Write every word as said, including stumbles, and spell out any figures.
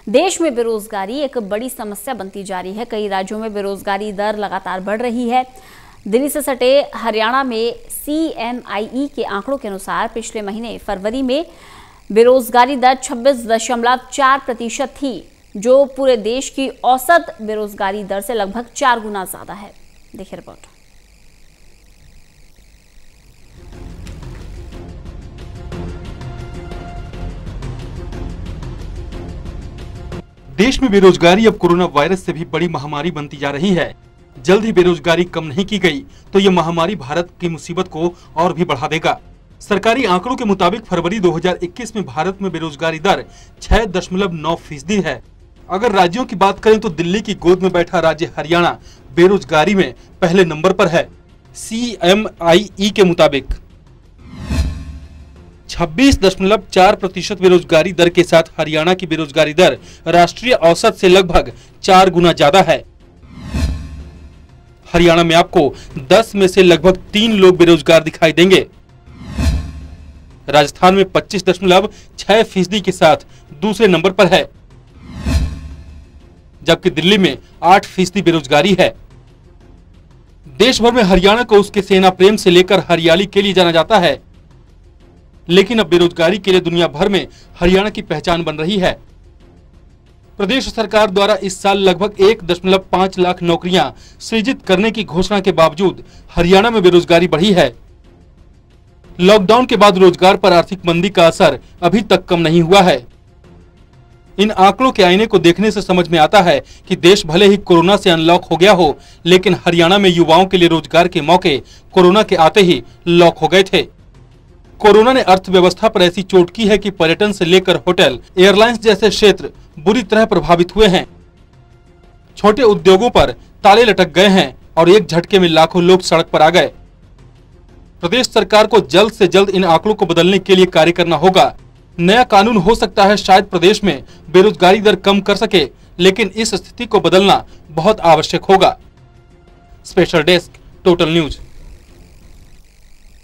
देश में बेरोजगारी एक बड़ी समस्या बनती जा रही है। कई राज्यों में बेरोजगारी दर लगातार बढ़ रही है। दिल्ली से सटे हरियाणा में सी एम आई ई के आंकड़ों के अनुसार पिछले महीने फरवरी में बेरोजगारी दर छब्बीस दशमलव चार प्रतिशत थी, जो पूरे देश की औसत बेरोजगारी दर से लगभग चार गुना ज्यादा है। देखिए रिपोर्ट। देश में बेरोजगारी अब कोरोना वायरस से भी बड़ी महामारी बनती जा रही है। जल्द ही बेरोजगारी कम नहीं की गई तो ये महामारी भारत की मुसीबत को और भी बढ़ा देगा। सरकारी आंकड़ों के मुताबिक फरवरी दो हज़ार इक्कीस में भारत में बेरोजगारी दर छह दशमलव नौ फीसदी है। अगर राज्यों की बात करें तो दिल्ली की गोद में बैठा राज्य हरियाणा बेरोजगारी में पहले नंबर पर है। सी एम आई ई के मुताबिक छब्बीस दशमलव चार प्रतिशत बेरोजगारी दर के साथ हरियाणा की बेरोजगारी दर राष्ट्रीय औसत से लगभग चार गुना ज्यादा है। हरियाणा में आपको दस में से लगभग तीन लोग बेरोजगार दिखाई देंगे। राजस्थान में पच्चीस दशमलव छह फीसदी के साथ दूसरे नंबर पर है, जबकि दिल्ली में आठ फीसदी बेरोजगारी है। देश भर में हरियाणा को उसके सेना प्रेम से लेकर हरियाली के लिए जाना जाता है, लेकिन अब बेरोजगारी के लिए दुनिया भर में हरियाणा की पहचान बन रही है। प्रदेश सरकार द्वारा इस साल लगभग एक दशमलव पाँच लाख नौकरियां सृजित करने की घोषणा के बावजूद हरियाणा में बेरोजगारी बढ़ी है। लॉकडाउन के बाद रोजगार पर आर्थिक मंदी का असर अभी तक कम नहीं हुआ है। इन आंकड़ों के आईने को देखने से समझ में आता है कि देश भले ही कोरोना से अनलॉक हो गया हो, लेकिन हरियाणा में युवाओं के लिए रोजगार के मौके कोरोना के आते ही लॉक हो गए थे। कोरोना ने अर्थव्यवस्था पर ऐसी चोट की है कि पर्यटन से लेकर होटल, एयरलाइंस जैसे क्षेत्र बुरी तरह प्रभावित हुए हैं। छोटे उद्योगों पर ताले लटक गए हैं और एक झटके में लाखों लोग सड़क पर आ गए। प्रदेश सरकार को जल्द से जल्द इन आंकड़ों को बदलने के लिए कार्य करना होगा। नया कानून हो सकता है शायद प्रदेश में बेरोजगारी दर कम कर सके, लेकिन इस स्थिति को बदलना बहुत आवश्यक होगा। Special desk, total news.